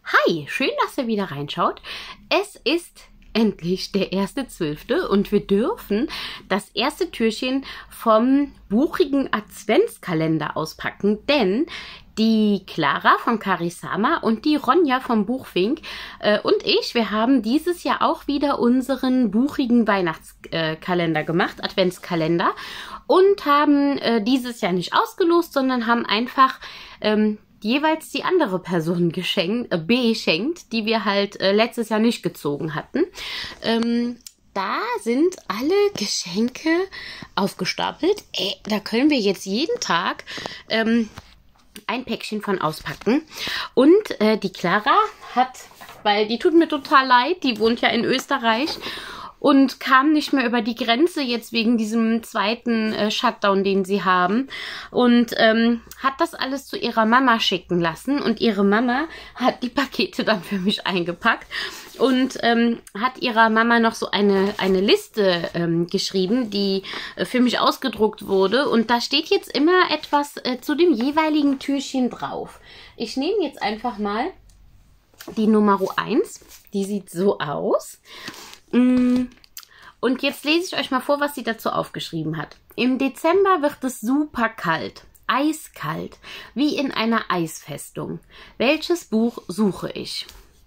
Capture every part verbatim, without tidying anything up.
Hi, schön, dass ihr wieder reinschaut. Es ist endlich der erste zwölfte und wir dürfen das erste Türchen vom buchigen Adventskalender auspacken, denn die Clara von Karisama und die Ronja vom Buchfink äh, und ich, wir haben dieses Jahr auch wieder unseren buchigen Weihnachtskalender äh, gemacht, Adventskalender, und haben äh, dieses Jahr nicht ausgelost, sondern haben einfach ähm, jeweils die andere Person geschenkt, äh, beschenkt, die wir halt äh, letztes Jahr nicht gezogen hatten. Ähm, da sind alle Geschenke aufgestapelt. Äh, da können wir jetzt jeden Tag ähm, ein Päckchen von auspacken. Und äh, die Clara hat, weil die tut mir total leid, die wohnt ja in Österreich und kam nicht mehr über die Grenze jetzt wegen diesem zweiten äh, Shutdown, den sie haben. Und ähm, hat das alles zu ihrer Mama schicken lassen. Und ihre Mama hat die Pakete dann für mich eingepackt. Und ähm, hat ihrer Mama noch so eine, eine Liste ähm, geschrieben, die äh, für mich ausgedruckt wurde. Und da steht jetzt immer etwas äh, zu dem jeweiligen Türchen drauf. Ich nehme jetzt einfach mal die Nummer eins. Die sieht so aus. Und jetzt lese ich euch mal vor, was sie dazu aufgeschrieben hat. Im Dezember wird es super kalt, eiskalt, wie in einer Eisfestung. Welches Buch suche ich?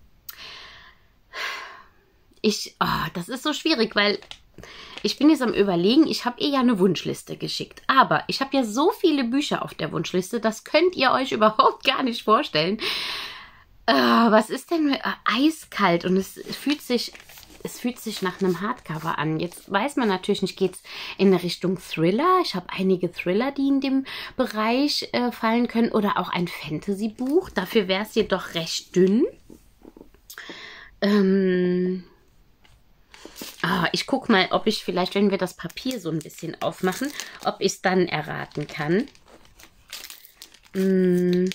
Ich, oh, das ist so schwierig, weil ich bin jetzt am Überlegen, ich habe ihr ja eine Wunschliste geschickt. Aber ich habe ja so viele Bücher auf der Wunschliste, das könnt ihr euch überhaupt gar nicht vorstellen. Uh, was ist denn uh, eiskalt? Und es fühlt sich... Es fühlt sich nach einem Hardcover an. Jetzt weiß man natürlich nicht, geht es in eine Richtung Thriller. Ich habe einige Thriller, die in dem Bereich äh, fallen können. Oder auch ein Fantasy-Buch. Dafür wäre es jedoch recht dünn. Ähm ah, ich gucke mal, ob ich vielleicht, wenn wir das Papier so ein bisschen aufmachen, ob ich es dann erraten kann. Hm.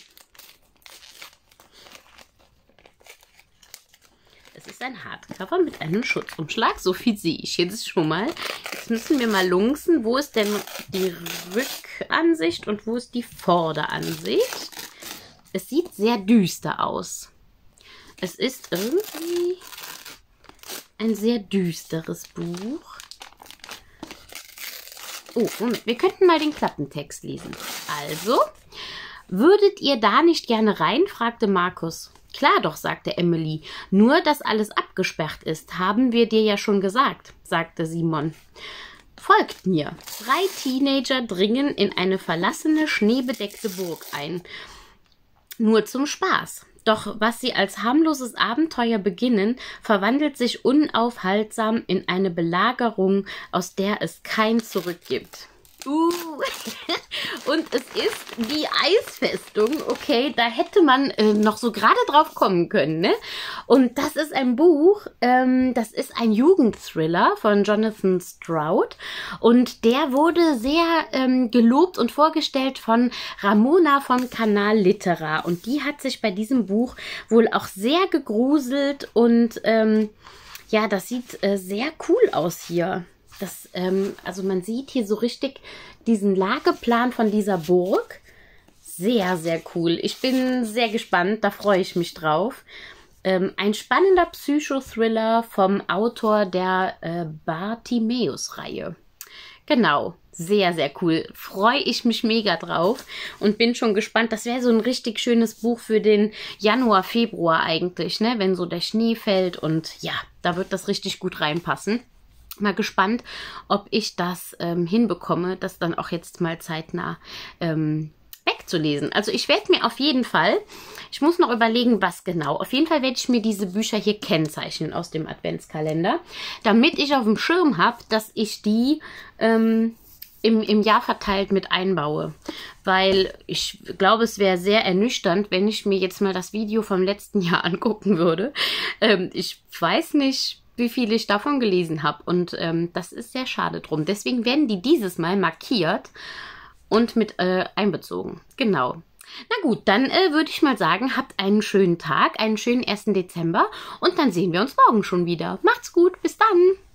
Es ist ein Hardcover mit einem Schutzumschlag. So viel sehe ich jetzt schon mal. Jetzt müssen wir mal lunzen. Wo ist denn die Rückansicht und wo ist die Vorderansicht? Es sieht sehr düster aus. Es ist irgendwie ein sehr düsteres Buch. Oh, Moment. Wir könnten mal den Klappentext lesen. Also, würdet ihr da nicht gerne rein? Fragte Markus. Klar doch, sagte Emily. Nur, dass alles abgesperrt ist, haben wir dir ja schon gesagt, sagte Simon. Folgt mir. Drei Teenager dringen in eine verlassene, schneebedeckte Burg ein. Nur zum Spaß. Doch was sie als harmloses Abenteuer beginnen, verwandelt sich unaufhaltsam in eine Belagerung, aus der es kein Zurück gibt. Uh. Und es ist die Eisfestung, okay, da hätte man äh, noch so gerade drauf kommen können, ne? Und das ist ein Buch, ähm, das ist ein Jugendthriller von Jonathan Stroud und der wurde sehr ähm, gelobt und vorgestellt von Ramona vom Kanal Litera und die hat sich bei diesem Buch wohl auch sehr gegruselt und ähm, ja, das sieht äh, sehr cool aus hier. Das, ähm, also man sieht hier so richtig diesen Lageplan von dieser Burg. Sehr, sehr cool. Ich bin sehr gespannt, da freue ich mich drauf. Ähm, ein spannender Psychothriller vom Autor der äh, Bartimäus-Reihe. Genau, sehr, sehr cool. Freue ich mich mega drauf und bin schon gespannt. Das wäre so ein richtig schönes Buch für den Januar, Februar eigentlich, ne? Wenn so der Schnee fällt und ja, da wird das richtig gut reinpassen. Mal gespannt, ob ich das ähm, hinbekomme, das dann auch jetzt mal zeitnah ähm, wegzulesen. Also ich werde mir auf jeden Fall, ich muss noch überlegen, was genau. Auf jeden Fall werde ich mir diese Bücher hier kennzeichnen aus dem Adventskalender, damit ich auf dem Schirm habe, dass ich die ähm, im, im Jahr verteilt mit einbaue. Weil ich glaube, es wäre sehr ernüchternd, wenn ich mir jetzt mal das Video vom letzten Jahr angucken würde. Ähm, ich weiß nicht, wie viel ich davon gelesen habe. Und ähm, das ist sehr schade drum. Deswegen werden die dieses Mal markiert und mit äh, einbezogen. Genau. Na gut, dann äh, würde ich mal sagen, habt einen schönen Tag, einen schönen ersten Dezember und dann sehen wir uns morgen schon wieder. Macht's gut, bis dann!